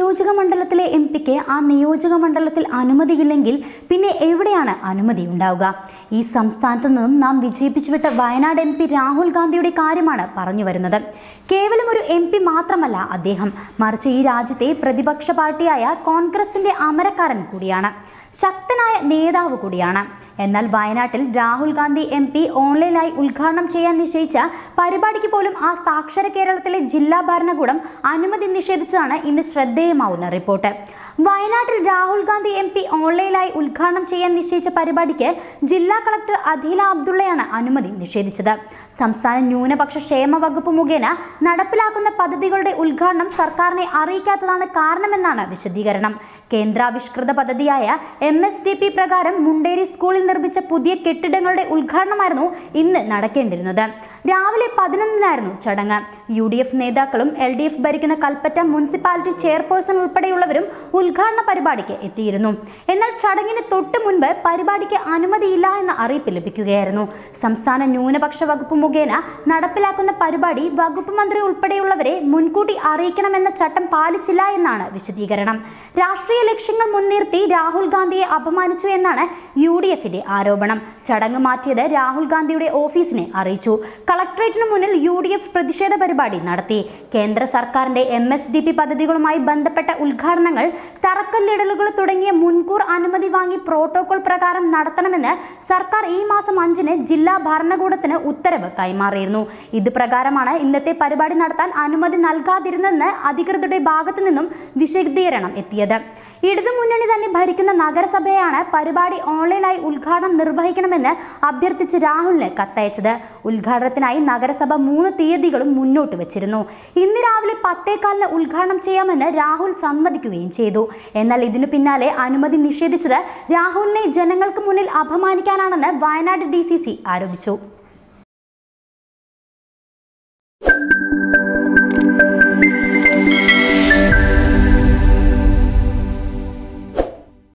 നിയോജക മണ്ഡലത്തിലെ എംപിക്ക് ആ നിയോജക മണ്ഡലത്തിൽ അനുമതിയില്ലെങ്കിൽ പിന്നെ എവിടെയാണ് അനുമതി ഉണ്ടാവുക? ഈ സംസ്ഥാനത്ത് നിന്നും നാം വിജയിപ്പിച്ചുവിട്ട വയനാട് എം പി രാഹുൽ ഗാന്ധിയുടെ കാര്യമാണ് പറഞ്ഞു വരുന്നത്. കേവലം ഒരു എം പി മാത്രമല്ല അദ്ദേഹം, മറിച്ച് ഈ രാജ്യത്തെ പ്രതിപക്ഷ പാർട്ടിയായ കോൺഗ്രസിന്റെ അമരക്കാരൻ കൂടിയാണ്, ശക്തനായ നേതാവ് കൂടിയാണ്. എന്നാൽ വയനാട്ടിൽ രാഹുൽ ഗാന്ധി എം പി ഓൺലൈനായി ഉദ്ഘാടനം ചെയ്യാൻ നിശ്ചയിച്ച പരിപാടിക്ക് പോലും ആ സാക്ഷര കേരളത്തിലെ ജില്ലാ ഭരണകൂടം അനുമതി നിഷേധിച്ചതാണ് ഇന്ന് ശ്രദ്ധേയമാവുന്ന റിപ്പോർട്ട്. വയനാട്ടിൽ രാഹുൽ ഗാന്ധി എം പി ഓൺലൈനായി ഉദ്ഘാടനം ചെയ്യാൻ നിശ്ചയിച്ച പരിപാടിക്ക് ജില്ലാ കളക്ടർ അദീല അബ്ദുള്ളയാണ് അനുമതി നിഷേധിച്ചത്. സംസ്ഥാന ന്യൂനപക്ഷ ക്ഷേമ വകുപ്പ് മുഖേന നടപ്പിലാക്കുന്ന പദ്ധതികളുടെ ഉദ്ഘാടനം സർക്കാരിനെ അറിയിക്കാത്തതാണ് കാരണമെന്നാണ് വിശദീകരണം. കേന്ദ്രാവിഷ്കൃത പദ്ധതിയായ MSDP പ്രകാരം മുണ്ടേരി സ്കൂളിൽ നിർമ്മിച്ച പുതിയ കെട്ടിടങ്ങളുടെ ഉദ്ഘാടനമായിരുന്നു ഇന്ന് നടക്കേണ്ടിരുന്നത്. രാവിലെ 11-നായിരുന്നു ചടങ്ങ്. UDF നേതാക്കളും LDF ഭരിക്കുന്ന കൽപ്പറ്റ മുനിസിപ്പാലിറ്റി ചെയർപേഴ്സൺ ഉൾപ്പെടെയുള്ളവരും ഉദ്ഘാടന പരിപാടിക്ക് എത്തിയിരുന്നു. എന്നാൽ ചടങ്ങിന് തൊട്ട് മുൻപ് പരിപാടിക്ക് അനുമതിയില്ല എന്ന അറിയിപ്പ് ലഭിക്കുകയായിരുന്നു. സംസ്ഥാന ന്യൂനപക്ഷ വകുപ്പ് മുഖേന നടപ്പിലാക്കുന്ന പരിപാടി വകുപ്പ് മന്ത്രി ഉൾപ്പെടെയുള്ളവരെ മുൻകൂട്ടി അറിയിക്കണമെന്ന ചട്ടം പാലിച്ചില്ല എന്നാണ് വിശദീകരണം. രാഷ്ട്രീയ ലക്ഷ്യങ്ങൾ മുൻനിർത്തി രാഹുൽ ഗാന്ധിയെ അപമാനിച്ചു എന്നാണ് UDFന്റെ ആരോപണം. ചടങ്ങ് മാറ്റിയത് രാഹുൽ ഗാന്ധിയുടെ ഓഫീസിനെ അറിയിച്ചു. കളക്ടറേറ്റിന് മുന്നിൽ UDF പ്രതിഷേധ പരിപാടി നടത്തി. കേന്ദ്ര സർക്കാരിന്റെ MSDP പദ്ധതികളുമായി ബന്ധപ്പെട്ട ഉദ്ഘാടനങ്ങൾ, തറക്കല്ലിടലുകൾ തുടങ്ങിയ മുൻകൂർ അനുമതി വാങ്ങി പ്രോട്ടോകോൾ പ്രകാരം നടത്തണമെന്ന് സർക്കാർ ഈ മാസം 5-ന് ജില്ലാ ഭരണകൂടത്തിന് ഉത്തരവ് കൈമാറിയിരുന്നു. ഇത് പ്രകാരമാണ് ഇന്നത്തെ പരിപാടി നടത്താൻ അനുമതി നൽകാതിരുന്നെന്ന് അധികൃതരുടെ ഭാഗത്തു നിന്നും വിശദീകരണം എത്തിയത്. ഇടതുമുന്നണി തന്നെ ഭരിക്കുന്ന നഗരസഭയാണ് പരിപാടി ഓൺലൈനായി ഉദ്ഘാടനം നിർവഹിക്കണമെന്ന് അഭ്യർത്ഥിച്ച് രാഹുലിന് കത്തയച്ചത്. ഉദ്ഘാടനത്തിനായി നഗരസഭ 3 തീയതികളും മുന്നോട്ട് വെച്ചിരുന്നു. ഇന്ന് രാവിലെ 10:15-ന് ഉദ്ഘാടനം ചെയ്യാമെന്ന് രാഹുൽ സമ്മതിക്കുകയും ചെയ്തു. എന്നാൽ ഇതിനു പിന്നാലെ അനുമതി നിഷേധിച്ചത് രാഹുലിനെ ജനങ്ങൾക്ക് മുന്നിൽ അപമാനിക്കാനാണെന്ന് വയനാട് DCC ആരോപിച്ചു.